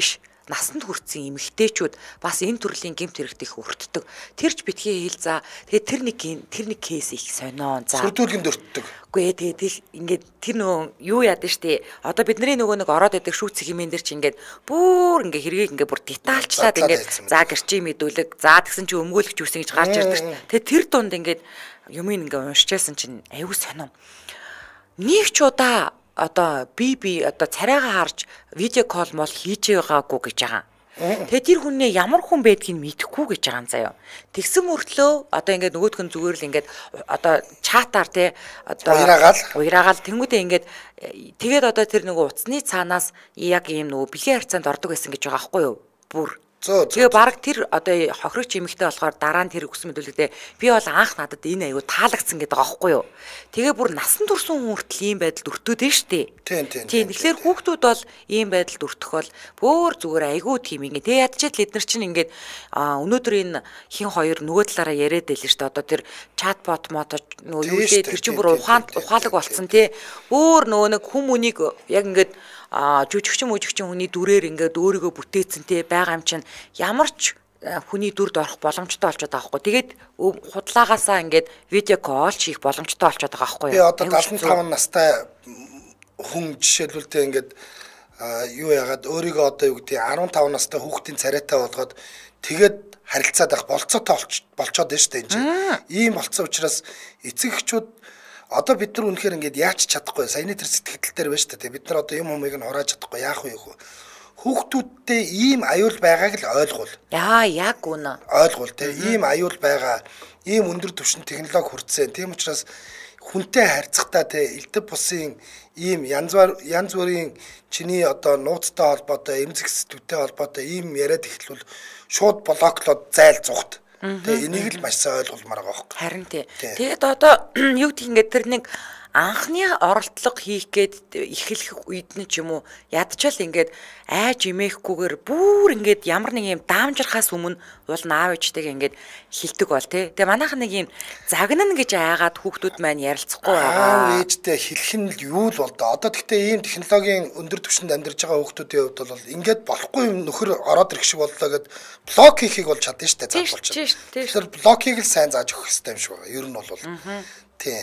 насанд хүрсэн эмэгтэйчүүд бас энэ төрлийн гэмт хэрэгт их өртдөг. Тэрч битгий хэл за. Тэгээд тэр нэг тэр нэг кейс их сонио. За. Сүрдүүлгэнд өртдөг. Үгүй ээ тэгээд ингээд тэр нөгөө юу яадаг штэ. Одоо бидний нөгөө нэг ороод идэг шүүц хэмээн дээр чи ингээд бүр ингээ хэргийг ингээ бүр детальчлаад ингээд за гэрчи мэдүүлэг за тэгсэн чи өмгөөлөгч үсэн гэж гарч ирдэг штэ. Тэгээд тэр дунд ингээд юм ингээ уншижсэн чинь аюу сонио. Нэг ч удаа одоо би би одоо царайгаа харж видео кол мол хийж байгаагүй гэж байгаа. Тэгээ тэр хүнээ ямар хүн байдгийг мэдэхгүй гэж байгаа юм заяа. Тэгсэн мөртлөө одоо ингээд нөгөөдх нь зүгээр л ингээд одоо чатаар те одоо уяраагаал уяраагаал тэнгуүдээ ингээд тэгээд одоо тэр нөгөө утасны цаанаас яг ийм нөгөө бэлгийн харьцаанд ордог байсан гэж байгаа аахгүй юу? Бүр тэгээ баг тэр одоо хохирогч эмэгтэй болохоор дараа нь тэр өгсөн мэдүүлэгтээ би бол анх надад энэ аюу таалагдсан гэдэг байгаа аахгүй юу. Тэгээ бүр насан турш хүртэл ийм байдалд өртөөд нь штэ. Тийм тийм. Тийм тэгэхээр хүүхдүүд бол ийм байдалд өртөх бол бүр зүгээр аюу тийм ингэ. Тэгээ ядчихэд эднэр чинь ингээд өнөөдөр энэ хин хоёр нөгөө талаараа яриад байлээ штэ. Одоо тэр чатбот мото нөгөө юу лээ тэр чинь бүр ухаан ухаалаг болцсон тий. Өөр нөгөө нэг хүмүүнийг яг ингээд а жүжигчин мүжигчин хүний дүрээр ингээд өөрийгөө бүтээсэн те байгаа юм чинь ямар ч хүний дүрд орох боломжтой болчиход байгаа байхгүй. Тэгээд худлаагаасаа ингээд видео кол хийх боломжтой болчиход байгаа байхгүй. Би одоо даалхан таван настай хүн жишээлбэлтэй ингээд юу яагаад өөрийгөө одоо юу гэдэг арван таван настай хүүхдийн царайтай болгоод тэгээд харилцаад байх болцоотой болчиход байна шүү дээ энэ чинь. Ийм болцсон учраас эцэг эхчүүд одоо бид нар үнэхээр ингээд яаж чадахгүй саяны тэр сэтгэл дээр байна шүү дээ. Бид нар одоо юм юмыг нь хурааж чадахгүй яах вэ хөө. Хүүхдүүдтэй ийм аюул байгааг л ойлгуул. Яа, яг үнэ. Ойлгуул те. Ийм аюул байгаа, ийм өндөр түвшин технологи хүрсэн. Тийм учраас хүнтэй харьцахдаа те элдв бусын ийм янз бүр янз бүрийн чиний одоо нууцтай холбоотой, эмзэг сэтгүүтэй холбоотой ийм яриад ихлүүл шууд блоклоод зайл зүгт. Тэгээ энийг л маш сайн ойлгуулмаар байгаа байхгүй. Харин тий. Тэгээд одоо юу гэх ингээд тэр нэг анхны оролдлого хийх гээд эхлэх үед нь ч юм уу ядчаал ингээд айж имээхгүйгээр бүр ингээд ямар нэг юм даамжрахаас өмнө уул наав ээжтэйгээ ингээд хилдэг бол тий. Тэгээ манайхан нэг юм загнана гэж айгаад хүүхдүүд маань ярилцахгүй байгаа. Аав ээжтэй хэлэх нь л юу л бол доо. Одоо тэгтээ ийм технологийн өндөр түвшинд амьдарч байгаа хүүхдүүдийн хувьд бол ингээд болохгүй юм нөхөр ороод ирэх шиг боллоо гэд блок хийхийг бол чадна шүү дээ заавалч. Тэгэхээр блокийг л сайн зааж өгөх хэрэгтэй юм шиг байна. Ер нь бол тий.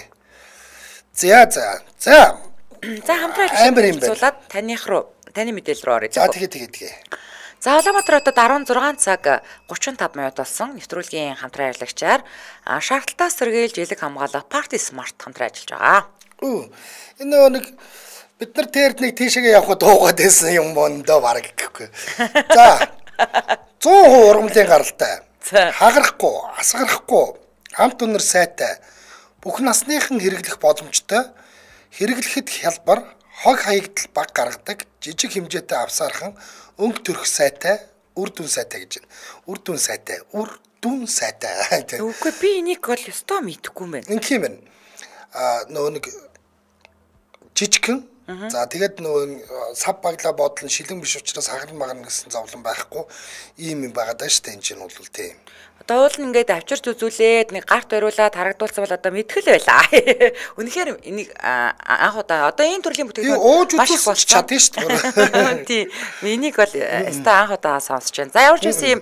За за за. За хамтран хэлцүүлээд таних руу таны мэдээлэл рүү оръё. За тэгээ тэгээ тэгээ. За Улаанбаатар хотод арван зургаан цаг гучин тав минут болсон нэвтрүүлгийн хамтран ажиллагчаар шаардлагатаа сэргийлж элэг хамгаалах Party Smart хамтран ажиллаж байгаа. Үу. Энэ нэг бид нар тэрд нэг тийшээгээ явхад дуугаад байсан юм бондоо бараг гэхгүй. За. сто процент ургамлын гаралтай. Хагарахгүй, асгарахгүй, хамт үнэр сайтай. Бүх насныхан хэрэглэх боломжтой. Хэрэглэхэд хялбар, хог хаягдал баг гаргадаг, жижиг хэмжээтэй авсаархан, өнгө төрх сайтай, үр дүн сайтай гэж байна. Үр дүн сайтай, үр дүн сайтай. Үгүй би энийг бол өстой мэдэхгүй юм байна. Инх юм байна. Аа нөгөө нэг жижигхэн. За тэгээд нөгөө сав баглаа бодлон шилэн биш учраас хагарн магарна гэсэн зовлон байхгүй. Ийм юм байгаа даа шүү дээ энэ чинь бол тийм. Одоо уул нь ингээд авчирч үзүүлээд нэг гарт бариулаад харагдуулсан бол одоо мэдхэл байлаа. Үнэхээр энийг анх удаа одоо энэ төрлийн бүтээгдэхүүн маш их болж чадна шүү дээ. Тийм. Энийг бол өстой анх удаа сонсож байна. За ямар ч байсан юм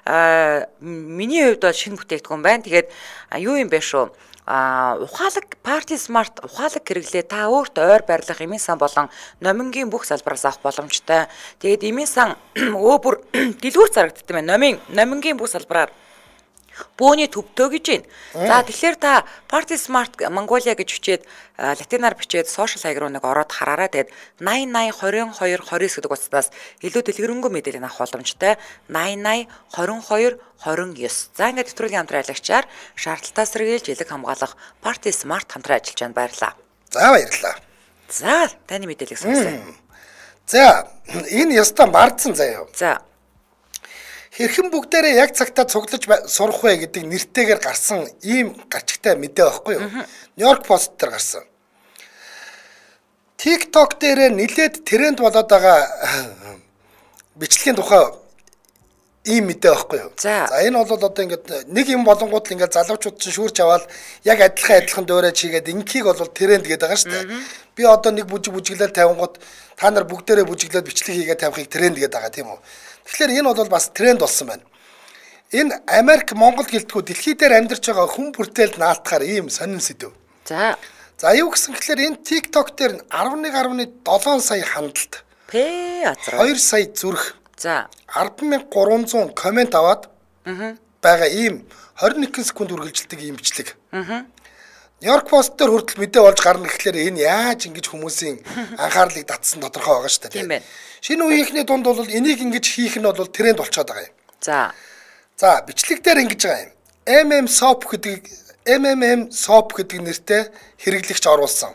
миний хувьд бол шинэ бүтээгдэхүүн байна. Тэгээд юу юм бэ шүү? А ухаалаг Party Smart ухаалаг хэрэглээ та өөрт ойр барилах эмийн сан болон номингийн бүх салбараас авах боломжтой. Тэгээд эмийн сан өө бүр дэлгүүр зарагддаг юм байна. Номин номингийн бүх салбараар бөөний төвдөө гэж байна. За тэгэхээр та Party Smart Mongolia гэж бичээд латинаар бичээд social хаяг руу нэг ороод хараарай. Тэгээд найман найман двадцать two twenty-nine гэдэг утсаас илүү дэлгэрэнгүй мэдээлэл авах боломжтой. найман найман двадцать two twenty-nine. За ингээд нэвтрүүлгийн хамтран ажиллагчаар шаардлагатаа сэргийлж элэг хамгаалах Party Smart хамтран ажиллаж байна. Баярлалаа. За баярлалаа. За таны мэдээллийг сонсъё. За энэ ястаа мардсан заяа. За хэрхэн бүгдээрээ яг цагтаа цуглаж сурах вэ гэдэг нэртэйгээр гарсан ийм гарчигтай мэдээ байхгүй юу? Нью-Йорк Пост дээр гарсан. TikTok дээр нэлээд тренд болоод байгаа бичлэгийн тухай ийм мэдээ байхгүй юу? За энэ бол одоо ингээд нэг юм болонгууд л ингээд залуучууд чинь шүүрч аваад яг адилхан адилхан дөөрэж хийгээд инкийг бол тренд гэдэг байгаа шүү дээ. Би одоо нэг бүжиг бүжиглэл тавингууд та нар бүгдээрээ бүжиглээд бичлэг хийгээд тавихыг тренд гэдэг байгаа тийм үү? Тэгэхээр энэ бол бас тренд болсон байна. Энэ Америк Монгол гэлтгүү дэлхий дээр амьдарч байгаа хүн бүртээлд наалтахаар ийм сонин сэдв. За. За юу гэсэн гэхээр энэ TikTok дээр eleven point seven сая хандлт. Пэ азар. two сая зүрх. За. ten thousand three hundred комент аваад байгаа ийм twenty-one секунд үргэлжилдэг ийм бичлэг. Нью-Йорк Пост дээр хүртэл мэдээ болж гарна гэхлээр энэ яаж ингэж хүмүүсийн анхаарлыг татсан тодорхой байгаа шүү дээ. Тийм байна. Шинэ үеийнхний дунд бол энийг ингэж хийх нь бол тренд болчиход байгаа юм. За. За, бичлэг дээр ингэж байгаа юм. эм эм Soap гэдэг эм эм эм Soap гэдэг нэртэй хэрэглэгч оруулсан.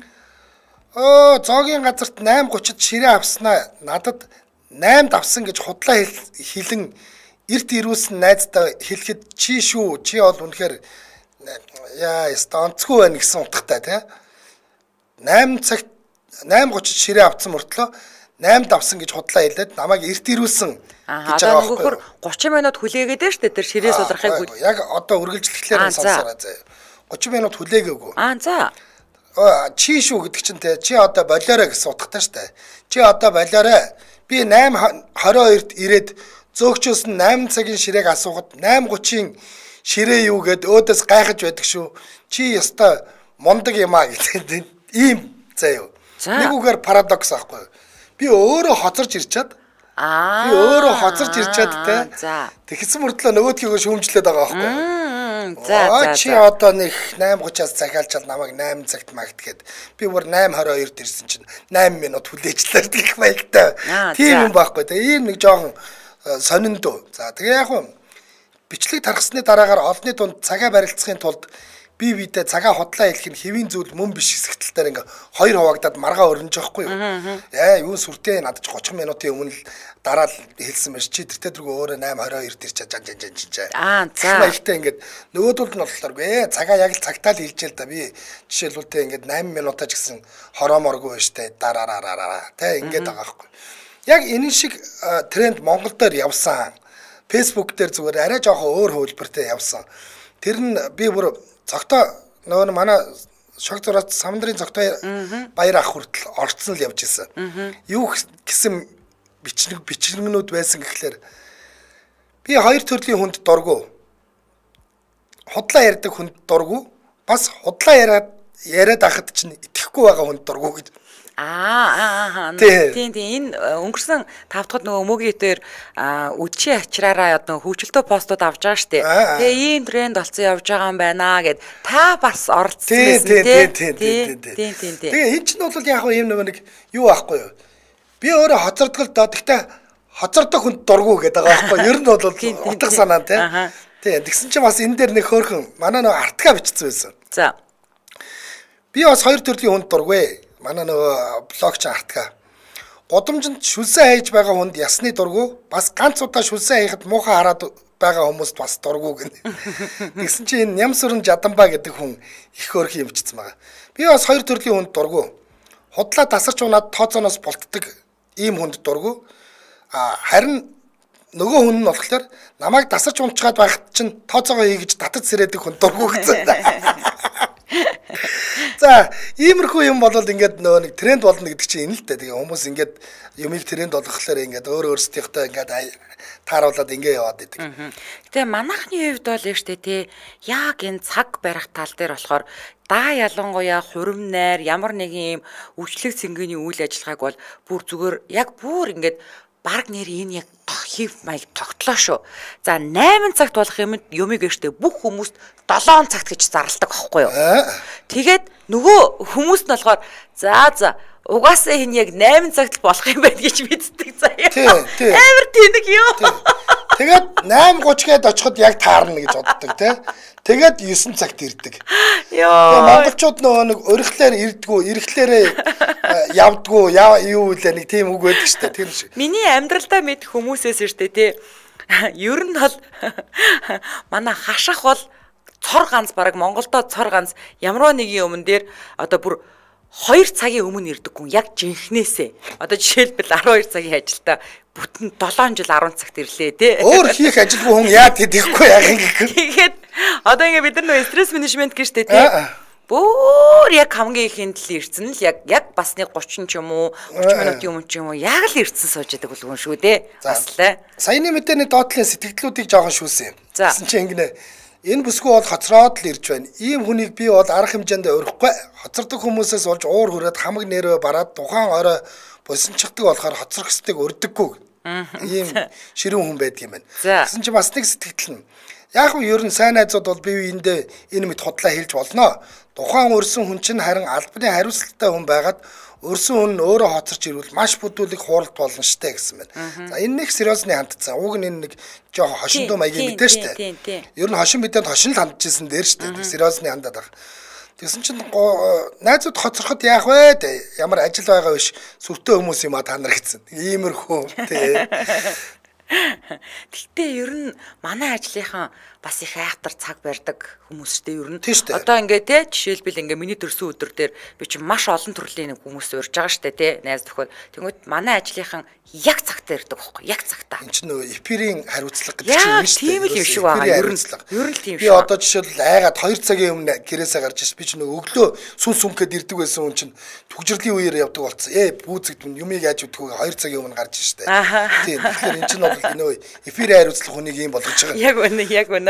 Оо, зоогийн газарт eight thirty-д ширээ авснаа надад eight авсан гэж худлаа хэлэн эрт ирүүлсэн найздаа хэлэхэд чи шүү, чи бол үнэхээр яа, станцгүй байна гэсэн утгатай тий. eight цагт eight thirty-д ширээ авсан мөртлөө eight авсан гэж худлаа хэлээд намайг эрт ирүүлсэн. Аа, одоо нөхөр thirty минут хүлээгээд дээ штэ тэр ширээ сулрахыг. Яг одоо үргэлжлэхлээр сонсороо заяа. thirty минут хүлээгээгүй. Аа, за. Чи шүү гэдэг чинь те чи одоо болоорой гэсэн утгатай штэ. Чи одоо болоорой. Би eight twenty-two-д ирээд зөөгчөөс нь eight цагийн ширээг асуухад eight thirty-ийн ширээ юу гэд өөдөөс гайхаж байдаг шүү. Чи ёстой мундаг юм аа гэдэг ийм заяа. Нэг үгээр парадокс аахгүй. Би өөрөө хоцорж ирчээд Аа. Би өөрөө хоцорж ирчээд те. За. Тэгсэн мөртлөө нөгөөдгийгөө шүүмжлээд байгаа байхгүй. За за. Чи одоо нэг eight thirty-аас захиалчаад намайг eight цагт магтгээд би бүр eight twenty-two-д ирсэн чинь eight минут хүлээжлээ гэх маягтай. Тийм юм байхгүй. Тэгээ ийм нэг жоохон сониндоо. За тэгээ яг хөө бичлэг тархсны дараагаар олонний дунд цагаа барилцахын тулд би бидээ цагаа худлаа хэлэх нь хэвийн зүйл мөн биш хэсэгтэлээр ингээ хоёр хуваагдаад маргаа өрнөж байхгүй юу. Яа юу сүртэй надад thirty минутын өмнө л дараа л хэлсэн байж чи тэртээ дөрөв өөрөө eight twenty-two ирж жан жан жан жан. Аа за. Ихтэй ингээд нөгөөдөл нь болохоор цагаа яг л цагтаа л хэлжээ л да би жишээлбэлтэй ингээд eight минутаа ч гэсэн хорооморгүй байж тээ дараараараа тэ ингээд байгаа байхгүй. Яг энэ шиг тренд Монгол дээр явсан. Facebook дээр зүгээр арай жоохон өөр хөвлбөртэй явсан. Тэр нь би бүр цогтой нөгөө манай шог зураас самдрын цогтой баяр ах хүртэл орцсон л явж исэн. Юу гэсэн бичнэг бичнэгнүүд байсан гэхлээр би хоёр төрлийн хүнд дургу. Худлаа ярьдаг хүнд дургу. Бас худлаа яриад яриад ахад чинь итгэхгүй байгаа хүнд дургу гэж. Аа аа тийм тийм энэ өнгөрсөн five дахь нөгөө мөгийн дээр үдшийн ачраараа одоо хөвчлөлтөө постууд авч байгаа штэ. Тэгээ ийм тренд болсон явж байгаа юм байна гэд та бас оролцсон байсан тийм тийм тийм. Тэгээ энэ ч нь бол яг ийм нөгөө нэг юу аахгүй юу. Би өөрөө хоцордгол доо гэхдээ хоцордог хүнд дургу гэдэг байгаа байхгүй. Ер нь бол утга санаа тийм. Тийм тэгсэн чинь бас энэ дээр нэг хөөрхөн манай нөгөө артгаа бичсэн байсан. За. Би бас хоёр төрлийн хүнд дургүй. Манай нөгөө блогч артгаа. Годомжинд шүлсэн хайж байгаа хүнд ясны дургу, бас ганц удаа шүлсэн хаяхад муухай хараад байгаа хүмүүст бас дургу гэнэ. Тэгсэн чинь энэ Нямсүрэн Жаданбаа гэдэг хүн их хөөрхөн юм бичсэн байгаа. Би бас хоёр төрлийн хүнд дургу. Худлаа тасарч унаад тооцооноос болтдог ийм хүнд дургу. А харин нөгөө хүн нь болохоор намайг тасарч унчгаад байхад чинь тооцоогоо хийгэж татаж сэрээдэг хүн дургу гэсэн. За, иймэрхүү юм болол ингээд нөгөө нэг тренд болно гэдэг чинь энэ л дээ. Тэгээ хүмүүс ингээд юмыг тренд болгохлоор ингээд өөр өөрсдийнхтэй ингээд тааруулаад ингээд яваад идэг. Тэгээ манайхны хувьд бол юм штэ тий яг энэ цаг барих тал дээр болохоор даа ялангуяа хурим найр ямар нэгэн юм өвчлөг цэнгэний үйл ажиллагааг бол бүр зүгээр яг бүр ингээд баг нэр энэ яг хив маяг тогтлоо шүү. За eight цагт болох юм юмыг штэ бүх хүмүүст seven цагт гэж зарладаг байхгүй юу. Тэгээд нөгөө хүмүүс нь болохоор за за угаасаа энэ яг eight цагт болох юм байна гэж мэддэг заяа. Амар тэнэг юу. Тэгээд eight thirty гээд очиход яг таарна гэж боддог тий. Тэгээд nine цагт ирдэг. Йоо. Монголчууд нөгөө нэг өрхлөөр ирдгүү, ирэхлээрээ явдгүү, юу вэ нэг тийм үг байдаг шүү дээ. Тэр шиг. Миний амьдралдаа мэд хүмүүсээс шүү дээ тий. Ер нь бол манай хашах бол цор ганц бараг Монголдо цор ганц ямар нэгэн өмнө дээр одоо бүр two цагийн өмнө ирдэг хүн яг жинхнээсээ. Одоо жишээлбэл twelve цагийн ажилдаа бүтэн seven жил ten цагт ирлээ тий. Өөр хийх ажилгүй хүн яа гэдэхгүй яг ингэ. Тэгээд одоо ингэ бид нар нөө стресс менежмент гэж штэ тий. Бүр яг хамгийн их хинтэл ирсэн л яг яг бас нэг гучин ч юм уу гурван минутын өмнө ч юм уу яг л ирсэн сууж байдаг бүлгүүн шүү дээ. Бас л. Саяны мэдээний доотлын сэтгэлдлүүдийг жоохон шүүсэн юм. Гэсэн чинь ингэнэ. Энэ бүсгүй бол хоцроод л ирж байна. Ийм хүнийг би бол арга хэмжээнд өрөхгүй. Хоцордог хүмүүсээс болж уур хүрээд хамаг нэрөө бараад тухайн орой босинчдаг болохоор хоцрох хэстэг өрдөггүй. Ийм ширүүн хүн байдаг юм байна. Гэсэн чинь бас нэг сэтгэл нь. Яг нь ер нь сайн найзууд бол бие биендээ энэ мэд худлаа хэлж болно. Тухайн өрсөн хүн чинь харин албаны хариуцлагатай хүн байгаад өрсөн хүн өөрөө хоцорч ирвэл маш бүдүүлэг хууралт болно штэ гэсэн байна. За энэ нэг сериосны хандцсан. Уг нь энэ нэг жоохон хошин дуу маягийн мэдээ штэ. Ер нь хошин бидэнд хошин л хандчихсан дээр штэ. Сериосны хандаад байгаа. Тэгсэн чинь найзууд хоцороход яах вэ? Ямар ажил байгаа биш. Сүртэй хүмүүс юм а та нар гэсэн. Иймэрхүү тий. Гэхдээ ер нь манай ажлынхан бас их айхтар цаг барьдаг хүмүүс шүү дээ ер нь. Одоо ингээ те жишээлбэл ингээ миний төрсөн өдөр дээр би чи маш олон төрлийн хүмүүс урьж байгаа шүү дээ те найз нөхөд. Тэгмээд манай ажлынхан яг цагтаа ирдэг байхгүй яг цагтаа. Энд чинь нөгөө эфирийн хариуцлага гэдэг чинь юм шүү дээ. Тийм л юм шиг байгаа ер нь. Ер нь тийм шүү. Би одоо жишээл айгаад хоёр цагийн өмнө гэрээсээ гарч ирсэн. Би чи нөгөө өглөө сүн сүмхэд ирдэг байсан хүн чинь түгжирлийн үеэр явдаг болсон. Ээ бүүзэгдэн юмыг яаж үдэх вэ? хоёр цагийн өмнө гарч ирсэн шүү дээ. Тийм. Тэгэхээр эн чинь бол нөгөө эфирийн хариуцлага хүнийг ийм болгож байгаа. Яг үнэ яг үнэ.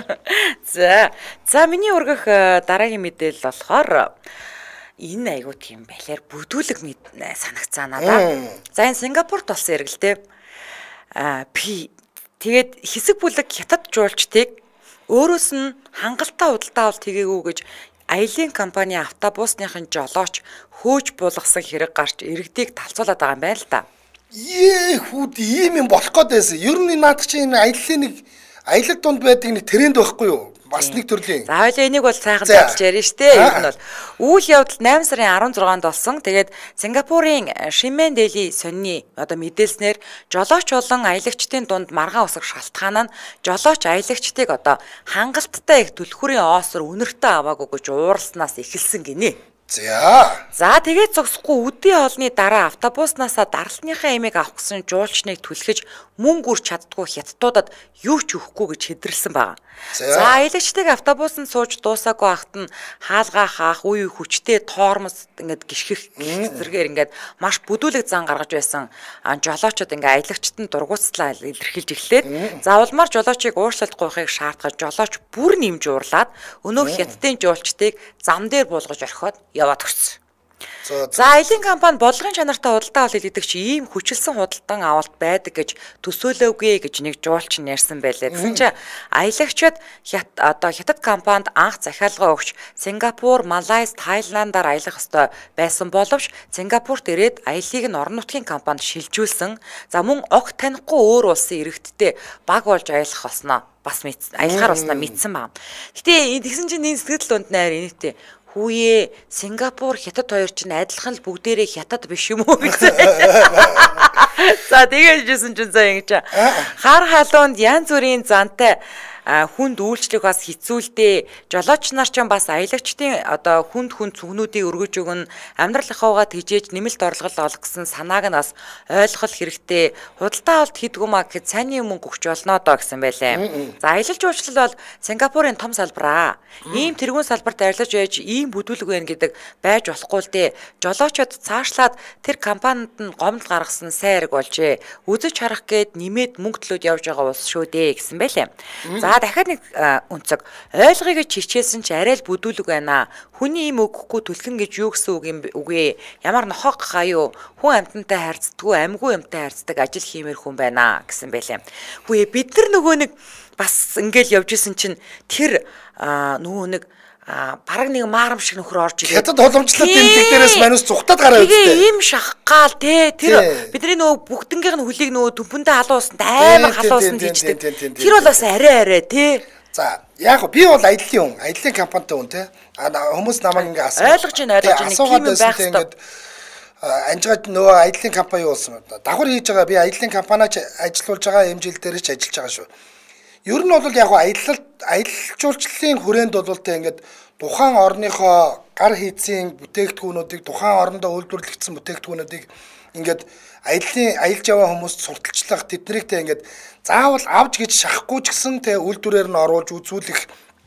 За. За миний ургах дараагийн мэдээлэл болохоор энэ айгуу тийм байлаар бүдүүлэг санагцаа надаа. За энэ Сингапурт болсон эргэлтэй. Аа би тэгээд хэсэг бүлэг хятад жуулчдыг өөрөөс нь хангалттай худалдаа авалт хийгээгүй гэж аялын компани автобусныхын жолооч хөөж булгасан хэрэг гарч иргэдийг талцуулаад байгаа юм байна л да. Ээ хүүд ийм юм болох гээд байсан. Ер нь наадах чинь энэ аяллаа нэг аялал дунд байдаг нэг тренд байхгүй юу? Бас нэг төрлийн. За хоёул энийг бол сайхан тайлж ярина штэ. Ер нь бол үйл явдал найман сарын арван зургаанд болсон. Тэгээд Сингапурын Шимен Дели сонины одоо мэдээлснээр жолооч болон аялагчдын дунд маргаан усах шалтгаан нь жолооч аялагчдыг одоо хангалттай их түлхүүрийн оосор үнэртэ аваагүй гэж ууралснаас эхэлсэн гинэ. За. За тэгээд зогсохгүй үдийн хоолны дараа автобуснасаа даралтныхаа эмийг авах гэсэн жуулчныг түлхэж мөнгө үрч чаддгүй хятадуудад юу ч өгөхгүй гэж хэдэрсэн байна. За аялагчдыг автобусанд сууж дуусаагүй ахт нь хаалгаа хаах үе хүчтэй тоормос ингээд гიშгэх зэрэгээр ингээд маш бүдүүлэг зан гаргаж байсан жолоочод ингээд аялагчд нь дургуутслаа илэрхийлж эхлээд за улмаар жолоочийг уушлалт гуйхыг шаардгаж жолооч бүр нэмж уурлаад өнөөх хятадын жуулчдыг зам дээр буулгаж орхиод яваад өгсөн. За аялын компани бодлогын чанартай худалдаа авалт хийдэг чи ийм хүчилсэн худалдан авалт байдаг гэж төсөөлөөгүй гэж нэг жуулч ярьсан байлээ. Тэгсэн чи аялагчид одоо хятад компанид анх захиалга өгч Сингапур, Малайз, Тайландаар аялах ёстой байсан боловч Сингапурт ирээд аялыг нь орон нутгийн компанид шилжүүлсэн. За мөн огт танихгүй өөр улсын иргэдтэй баг болж аялах болсноо бас мэдсэн. Аялахаар болсноо мэдсэн байна. Гэтэ тэгсэн чинь энэ сэтгэл донд найр энэтэй хүүе Сингапур хятад хоёр чинь адилхан л бүгдээрээ хятад биш юм уу гэсэн. За тэгээд жисэн чинь за ингэж хар халуунд янз бүрийн зантай хүнд үйлчлэх бас хэцүүлдэ. Жолооч нар ч бас аялагчдын одоо хүнд хүнд цүгнүүдийг өргөж өгнө, амьдрал ахуйгаа тэжээж нэмэлт орлогол олох гэсэн санааг нь бас ойлгох хэрэгтэй. Худалдаа авалт хийдгүү маа гэхэд сайн мөнгө өгч болно доо гэсэн байлээ. За аялал жуулчлал бол Сингапурын том салбар аа. Ийм тэргуун салбарт ажиллаж байж ийм бүдүүлэг байна гэдэг байж болохгүй л дээ. Жолоочод цаашлаад тэр компанид нь гомдол гаргасан сайн хэрэг болжээ. Үзэж харах гээд нэмээд мөнгө төлөөд явж байгаа улс шүү дээ гэсэн байлээ. За дахиад нэг үнцэг ойлгоё гэж хичээсэн чи арай л бүдүүлэг байна. Хүний юм өгөхгүй түлхэн гэж юу гэсэн үг юм үгүй. Ямар нохог гаюу хүн амьтантай харьцдаггүй амьгүй юмтай харьцдаг ажил хиймээр хүн байна гэсэн байлээ. Хөөе бид нар нөгөө нэг бас ингээл явж исэн чинь тэр нөгөө нэг а бараг нэг маарам шиг нөхөр орж ирээ. Хятад боломжлолт тэмдэг дээрээс манус зүхтаад гараа үстэй. Тэгээ ийм шахгаал те тэр бидний нөгөө бүгднгийнх нь хөлийг нөгөө төмпөндөө халуусан амар халуусан тийчдэг. Тэр бол бас арай арай те. За яг би бол аяллаа хүн, аяллаа компанитай хүн те. Хүмүүс намайг ингээ асуу. Ойлгож байна ойлгож байна. Ким байх хэрэгтэй. Анжгаад нөгөө аяллаа компани юу болсон бэ? Давхар хийж байгаа би аяллаа компаниач ажиллуулж байгаа эмжил дээр ч ажиллаж байгаа шүү. Ер нь бол яг аялал аялал жуулчлалын хүрээнд бол тэ ингээд тухайн орныхоо гар хийцийн бүтээгдэхүүнүүдийг тухайн орондоо үйлдвэрлэгдсэн бүтээгдэхүүнүүдийг ингээд аяллаа аялж яваа хүмүүст сурталчлах тэднийг тэ ингээд заавал авч гэж шахахгүй ч гэсэн тэ үйлдвэрээр нь оруулж үзүүлэх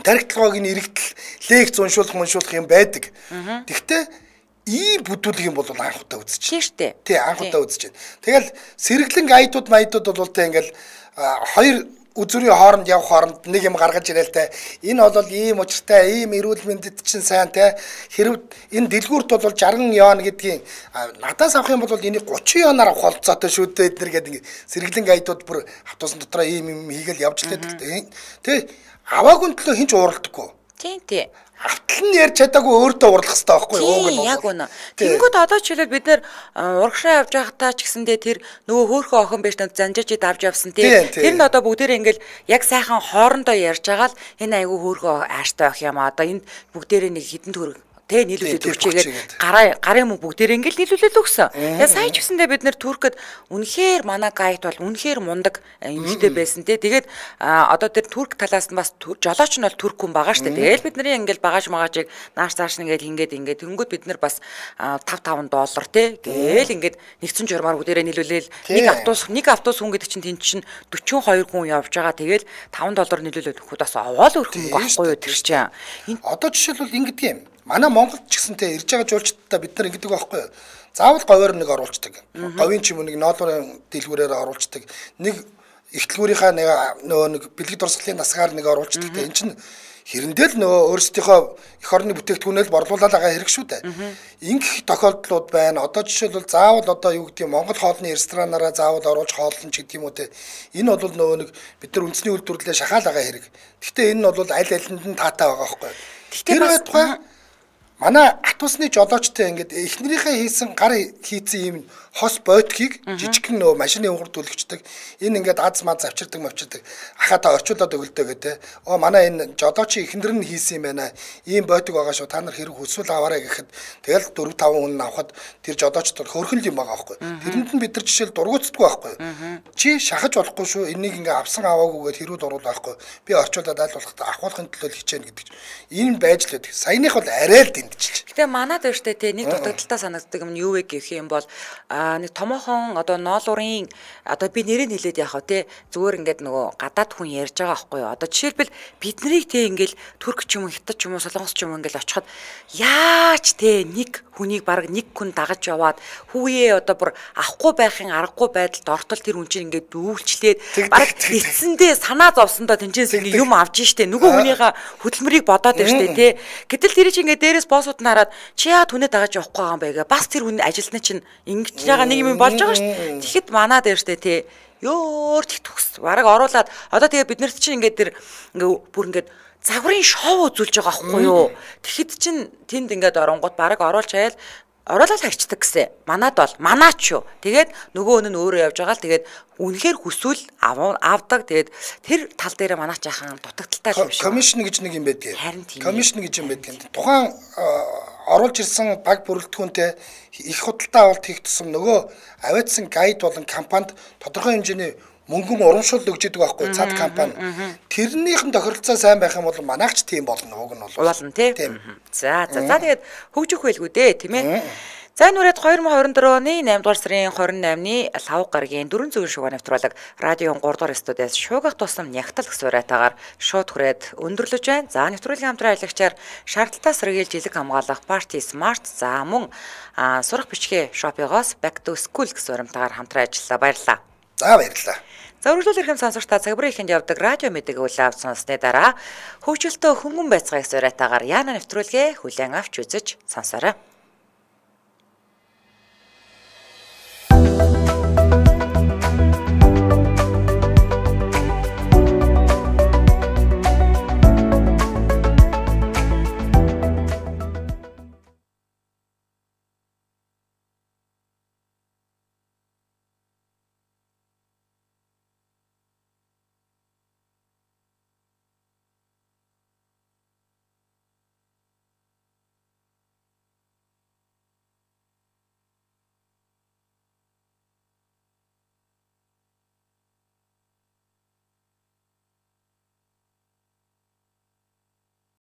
тархитлагыг иргэдэл лекц уншуулах уншуулах юм байдаг. Тэгвэл ийм бүдүүлэг юм бол анх удаа үзэж байна. Тийм шүү дээ. Тий, анх удаа үзэж байна. Тэгэл сэргэлэн айдууд майдууд бол тэ ингээл хоёр үзүрийн хооронд явах хооронд нэг юм гаргаж ирээл те. Энэ бол ийм учиртай, ийм эрүүл мэндэд чинь сайн те. Хэрв энэ дэлгүүрт бол шарган яон гэдгийг надаас авах юм бол энийг гучин яонаар авах болцоотой шүү дээ эднэр гэдэг ингэ сэргэлэн айдууд бүр автобусны дотроо ийм юм хийгээл явж лээд те. Тэ аваагүй төлөө хинч ууралдаггүй. Тийм тий. Автал нь ярьж чадаагүй өөртөө урлах хэрэгтэй байхгүй юу? Тийм яг үнэ. Тэнгүүд одоо жишээлбэл бид нэр урагшаа явж байхдаа ч гэсэндээ тэр нөгөө хөөхөн охин биш нэг занжиж давж явсан тийм. Тэр нь одоо бүгдээрээ ингээл яг сайхан хоорондоо ярьж байгаа л энэ айгүй хөөхөн ааштай байх юм аа. Одоо энд бүгдээрээ нэг хідэн төгрөг тэ нийлүүлээд өгчээгээд гараа гарын мөнгө бүгдээр ингээл нийлүүлээд өгсөн. Тэгээ сая ч гэсэндээ бид нэр Туркэд үнэхээр манай гайд бол үнэхээр мундаг эмэгтэй байсан тэ. Тэгээд одоо тэр Турк талаас нь бас жолооч нь бол Турк хүн байгаа штэ. Тэгээл бидний ингээл багаж магаажийг нааш цааш нэгээл ингээд ингээд тэнгүүд бид нар бас тавь таван доллар тэ. Гээл ингээд нэгдсэн журмаар бүгдээрээ нийлүүлээл нэг автобус нэг автобус хүн гэдэг чинь тэн чинь дөрвөн хоёр хүн явж байгаа. Тэгээл таван доллар нийлүүлээд өгөхөд бас овоол өрхөн байхгүй юу тэр чинь. Одоо жишээлбэл ингэдэг юм. Манай Монголд ч гэсэнтэй ирж байгаа жуулчдаа бид нар ингэдэг байхгүй юу? Заавал говьор нэг оруулцдаг. Говийн ч юм уу нэг ноолуурын дэлгүүрээр оруулцдаг. Нэг ихтлгүүрийнхаа нэг нөгөө нэг бэлэг дурсгалын насгаар нэг оруулцдаг. Энэ чинь хэрэндээ л нөгөө өөрсдийнхөө эх орны бүтээгдэхүүнээр борлуулаад байгаа хэрэг шүү дээ. Ингэх тохиолдлууд байна. Одоо жишээлбэл заавал одоо юу гэдэг юм Монгол хоолны ресторанаараа заавал оруулж хооллон ч гэдэг юм уу те. Энэ бол нөгөө нэг бид нар үндэсний үйлдвэрлэлээ шахаал байгаа хэрэг. Гэхдээ энэ нь бол аль алинд нь таатай байгаа байхгүй юу? Тэр байтугай манай автобусны жолоочтой ингээд эхнэрийнхээ хийсэн гар хийцэн юм хос бойтгийг жижигхэн нөө машины өнгөрдүүлэгчдэг энэ ингээд аз маз авчирдаг мавчирдаг ахаатаа орчуулад өгөлдөө гэдэг. Оо манай энэ жолоочийн эхнэр нь хийсэн юм байна. Ийм бойтог байгаа шүү. Та нар хэрэг хүсвэл аваарай гэхэд тэгэл дөрв таван хүн авахад тэр жолоочд хөрхөн юм байгаа байхгүй. Тэрэнд нь бид нар жишээл дургуутдаггүй байхгүй. Чи шахаж болохгүй шүү. Энийг ингээд авсан аваагүйгээд хэрүүд оруул байхгүй. Би орчуулад аль болох ахуулахын төлөө хичээнэ гэдэг. Энэ байж л байдаг. Саяных бол арай л Гэтэ манад өөртөө те нэг дутагдaltaа санагддаг юм юу вэ гэх юм бол нэг томоохон одоо ноолуурын одоо би нэрээ хэлээд яах вэ те зүгээр ингээд нөгөө гадаад хүн ярьж байгаа байхгүй юу. Одоо жишээлбэл бид нарыг те ингээл Турк ч юм уу Хятад ч юм уу Солонгос ч юм уу ингээл очиход яаж те нэг хүнийг баг нэг хүн дагаж яваад хүүе одоо бүр авахгүй байхын аргагүй байдалд ортол тэр хүн чинь ингээд дүүлчлээд баг эцсэндээ санаа зовсондоо тэнцээс ингээд юм авч штэ нөгөө хүнийхээ хөдөлмөрийг бодоод байна штэ те гэтэл тэр чинь ингээд дээрээс боссууд нь хараад чи яа түнэ дагаж явахгүй байгаа юм бэ гэ бас тэр хүн ажилтны чинь ингэж байгаа нэг юм болж байгаа штэ тэгэхэд манаа дээр штэ те ёор тэг төгс бараг оруулаад одоо тэгээ бид нарт чинь ингээд тэр ингээд бүр ингээд загварын шоу үзүүлж байгаа байхгүй юу. Тэгэхэд чин тэнд ингээд оронгууд баг оруулж хаяал оруулаад харчдаг гэсэн. Манад бол манаач юу. Тэгээд нөгөө өнө нь өөрөө явж байгаа л тэгээд үнэхээр хүсвэл авдаг. Тэгээд тэр тал дээр манаач яхан дутагдaltaй юм шиг. Комисшн гэж нэг юм байдгийг. Комисшн гэж юм байдгийг. Тухайн оруулж ирсэн баг бүрэлдэхүүнтэй их худалдаа авалт хийх тусам нөгөө авиадсан гайд болон компанид тодорхой хэмжээний мөнгөн урамшуул өгч идэг байхгүй цад компани. Тэрнийхэн тохиролцоо сайн байх юм бол манайхч тийм болно уг нь бол. Болно тийм. За за за тэгээд хөгжих байлгүй дээ тийм ээ. За нүрээд хоёр мың двадцать дөрөв оны наймдугаар сарын двадцать восьмны лав гарагийн дөрвөн зөв шугаа нэвтрүүлэг радион гурав дугаар студиэс шуугах тусам нягтал гэсэн уриатаагаар шууд хүрээд өндөрлөж байна. За нэвтрүүлгийн хамтран аялагчаар шаардлагатай сэргийлж жилиг хамгаалах Party Smart за мөн сурах бичгээ Shopee-гоос Back to School гэсэн урамтаагаар хамтран ажиллаа. Баярлалаа. За баярлалаа. За үргэлжлүүл ирхэм сонсогчдаа цагбарын ихэнд явдаг радио мэдээг үлээвч сонссны дараа хөгжилтөө хөнгөн байцгааг сураатаагаар яана нэвтрүүлгээ хүлээн авч үзэж сонсоорой.